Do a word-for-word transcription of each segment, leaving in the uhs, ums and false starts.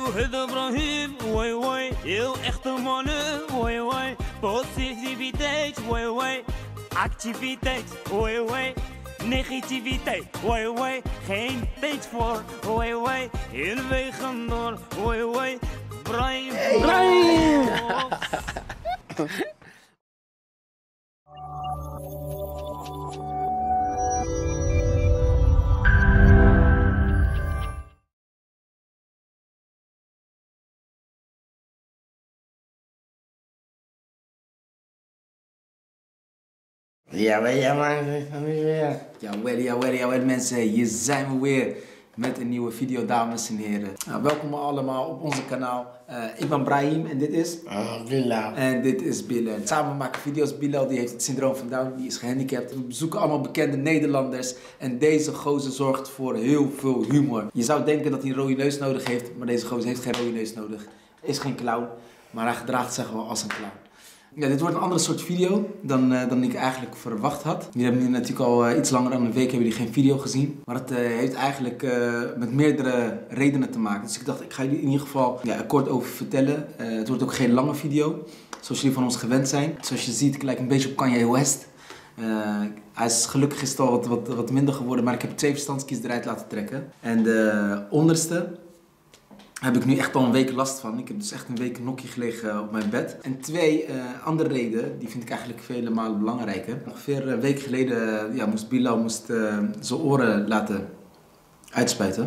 هذا ابراهيم واي واي heel echte mannen واي واي positiviteit واي واي activiteit واي واي negativiteit واي واي geen tijd voor واي واي heel wegen door واي واي Brian Brian Ja, maar ja, maar weer. Jawel, jawel, jawel mensen, hier zijn we weer met een nieuwe video, dames en heren. Nou, welkom allemaal op onze kanaal. Uh, ik ben Brahim en dit is... Oh, Bilal. En dit is Bilal. Samen maken video's. Bilal die heeft het syndroom van Down, die is gehandicapt. We bezoeken allemaal bekende Nederlanders. En deze gozer zorgt voor heel veel humor. Je zou denken dat hij een rode neus nodig heeft, maar deze gozer heeft geen rode neus nodig. Is geen clown, maar hij gedraagt zich wel als een clown. Ja, dit wordt een andere soort video dan, uh, dan ik eigenlijk verwacht had. Jullie hebben nu natuurlijk al uh, iets langer dan een week hebben jullie geen video gezien. Maar het uh, heeft eigenlijk uh, met meerdere redenen te maken. Dus ik dacht, ik ga jullie in ieder geval ja, er kort over vertellen. Uh, het wordt ook geen lange video, zoals jullie van ons gewend zijn. Zoals je ziet, ik lijk een beetje op Kanye West. Uh, hij is gelukkig is het al wat, wat, wat minder geworden, maar ik heb twee verstandskies eruit laten trekken. En de onderste heb ik nu echt al een week last van. Ik heb dus echt een week nokkie gelegen op mijn bed. En twee uh, andere redenen, die vind ik eigenlijk vele malen belangrijker. Ongeveer een week geleden uh, ja, moest Bilal moest, uh, zijn oren laten uitspuiten.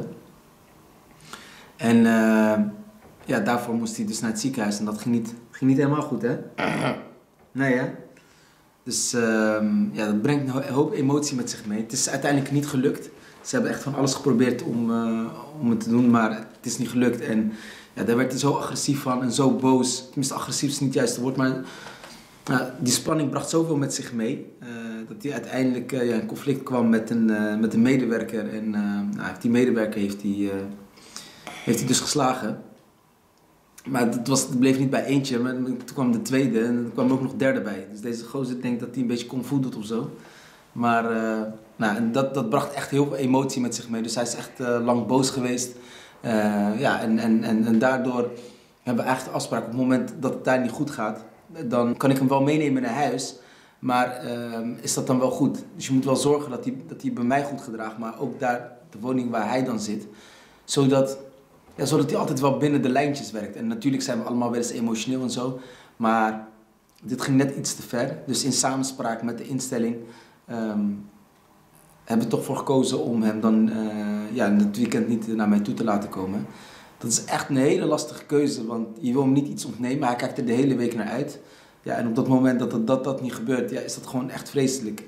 En uh, ja, daarvoor moest hij dus naar het ziekenhuis. En dat ging niet, ging niet helemaal goed, hè? Nee, hè? Dus uh, ja, dat brengt een hoop emotie met zich mee. Het is uiteindelijk niet gelukt. Ze hebben echt van alles geprobeerd om, uh, om het te doen, maar het is niet gelukt. En ja, daar werd hij zo agressief van en zo boos. Tenminste, agressief is niet het juiste woord, maar uh, die spanning bracht zoveel met zich mee. Uh, dat hij uiteindelijk uh, ja, in conflict kwam met een, uh, met een medewerker. En uh, nou, die medewerker heeft hij, uh, heeft hij dus geslagen. Maar het, was, het bleef niet bij eentje, maar toen kwam de tweede en er kwam ook nog derde bij. Dus deze gozer denkt dat hij een beetje kung fu doet of zo. Maar uh, nou, dat, dat bracht echt heel veel emotie met zich mee. Dus hij is echt uh, lang boos geweest. Uh, ja, en, en, en, en daardoor hebben we eigenlijk de afspraak op het moment dat het daar niet goed gaat. Dan kan ik hem wel meenemen naar huis. Maar uh, is dat dan wel goed? Dus je moet wel zorgen dat hij, dat hij bij mij goed gedraagt. Maar ook daar, de woning waar hij dan zit. Zodat, ja, zodat hij altijd wel binnen de lijntjes werkt. En natuurlijk zijn we allemaal wel eens emotioneel en zo. Maar dit ging net iets te ver. Dus in samenspraak met de instelling Um, hebben we toch voor gekozen om hem dan uh, ja, in het weekend niet naar mij toe te laten komen. Dat is echt een hele lastige keuze, want je wil hem niet iets ontnemen. Hij kijkt er de hele week naar uit. Ja, en op dat moment dat dat, dat, dat niet gebeurt, ja, is dat gewoon echt vreselijk.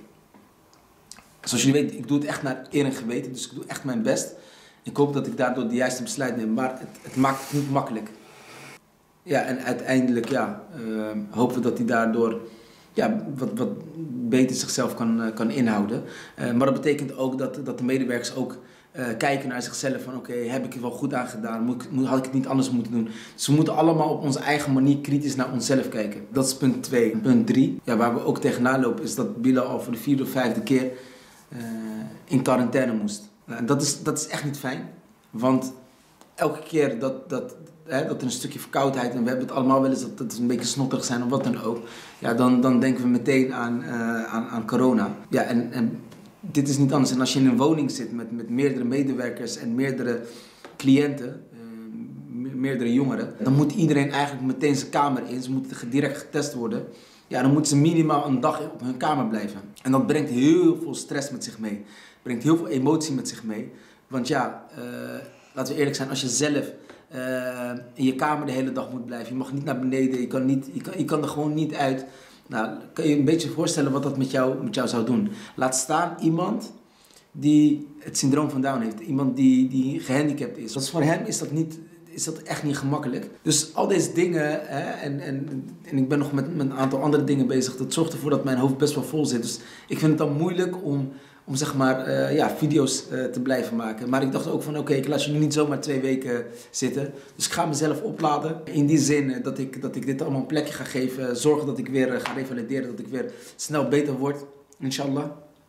Zoals jullie weten, ik doe het echt naar eer en geweten, dus ik doe echt mijn best. Ik hoop dat ik daardoor de juiste besluit neem, maar het, het maakt het niet makkelijk. Ja, en uiteindelijk ja, uh, hopen we dat hij daardoor ja, wat, wat beter zichzelf kan, uh, kan inhouden. Uh, maar dat betekent ook dat, dat de medewerkers ook uh, kijken naar zichzelf van oké, okay, heb ik er wel goed aan gedaan? Moet ik, moet, had ik het niet anders moeten doen? Dus we moeten allemaal op onze eigen manier kritisch naar onszelf kijken. Dat is punt twee. Punt drie, ja, waar we ook tegenaan lopen, is dat Bilal al voor de vierde of vijfde keer uh, in quarantaine moest. Uh, dat, is, dat is echt niet fijn, want elke keer dat, dat, hè, dat er een stukje verkoudheid, en we hebben het allemaal wel eens dat het een beetje snotterig zijn of wat dan ook, ja, dan, dan denken we meteen aan, uh, aan, aan corona. Ja, en, en dit is niet anders. En als je in een woning zit met, met meerdere medewerkers en meerdere cliënten, uh, meerdere jongeren, dan moet iedereen eigenlijk meteen zijn kamer in. Ze moeten direct getest worden. Ja, dan moeten ze minimaal een dag op hun kamer blijven. En dat brengt heel veel stress met zich mee. Brengt heel veel emotie met zich mee. Want ja, uh, laten we eerlijk zijn, als je zelf uh, in je kamer de hele dag moet blijven, je mag niet naar beneden, je kan, niet, je kan, je kan er gewoon niet uit. Nou, kan je een beetje voorstellen wat dat met jou, met jou zou doen. Laat staan iemand die het syndroom van Down heeft, iemand die, die gehandicapt is. Dus voor hem is dat, niet, is dat echt niet gemakkelijk. Dus al deze dingen, hè, en, en, en ik ben nog met, met een aantal andere dingen bezig, dat zorgt ervoor dat mijn hoofd best wel vol zit. Dus ik vind het dan moeilijk om, om zeg maar, uh, ja, video's uh, te blijven maken. Maar ik dacht ook van oké, okay, ik laat je nu niet zomaar twee weken zitten. Dus ik ga mezelf opladen. In die zin uh, dat, ik, dat ik dit allemaal een plekje ga geven. Zorgen dat ik weer uh, ga revalideren. Dat ik weer snel beter word. Inshallah.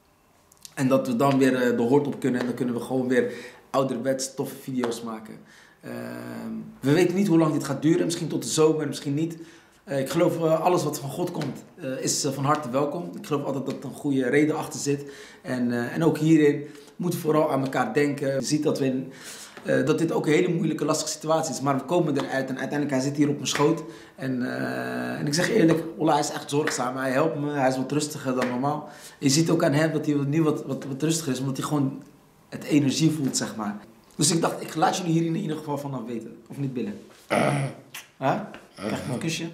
En dat we dan weer uh, de hoort op kunnen. En dan kunnen we gewoon weer ouderwets toffe video's maken. Uh, we weten niet hoe lang dit gaat duren. Misschien tot de zomer, misschien niet. Uh, ik geloof uh, alles wat van God komt uh, is uh, van harte welkom. Ik geloof altijd dat er een goede reden achter zit. En, uh, en ook hierin moeten we vooral aan elkaar denken. Je ziet dat, we in, uh, dat dit ook een hele moeilijke, lastige situatie is. Maar we komen eruit en uiteindelijk hij zit hier op mijn schoot. En, uh, en ik zeg eerlijk, Ola is echt zorgzaam. Hij helpt me, hij is wat rustiger dan normaal. Je ziet ook aan hem dat hij nu wat, wat, wat rustiger is, omdat hij gewoon het energie voelt, zeg maar. Dus ik dacht, ik laat jullie hier in ieder geval vanaf weten. Of niet, Billen? Uh. Huh? Krijg ik een kusje?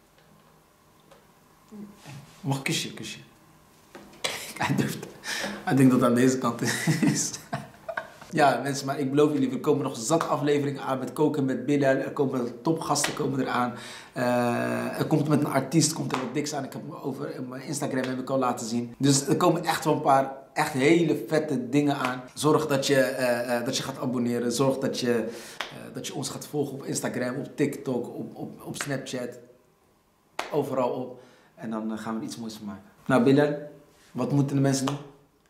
Mag een kusje, kusje. Hij durft. Hij denkt dat het aan deze kant is. Ja, mensen, maar ik beloof jullie, er komen nog zat afleveringen aan met koken met Billen. Er komen topgasten komen eraan. Uh, er komt met een artiest, komt er wat diks aan. Ik heb hem over in mijn Instagram heb ik al laten zien. Dus er komen echt wel een paar echt hele vette dingen aan. Zorg dat je, uh, uh, dat je gaat abonneren. Zorg dat je, uh, dat je ons gaat volgen op Instagram, op TikTok, op, op, op Snapchat. Overal op. En dan uh, gaan we er iets moois van maken. Nou, Billen, wat moeten de mensen doen?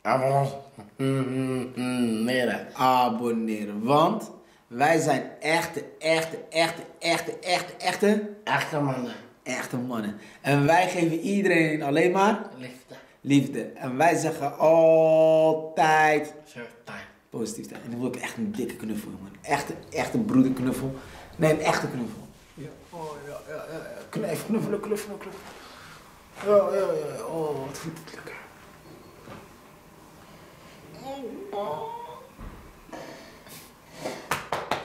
Abonneren. Abonneren. Want wij zijn echte, echte, echte, echte, echte, echte... Echte mannen. Echte mannen. En wij geven iedereen alleen maar... Liefde. Liefde. En wij zeggen altijd... Positiviteit. Positiviteit. En dan wil ik echt een dikke knuffel, man. Echte, echte broederknuffel. Nee, een echte knuffel. Ja. Oh, ja, ja, ja. Knijf, knuffelen, knuffelen, knuffelen. Ja, ja, ja. Oh, wat voelt het lekker.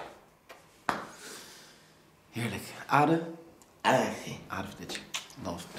Heerlijk. Aarde? Aarde. Aarde voor dit. Love.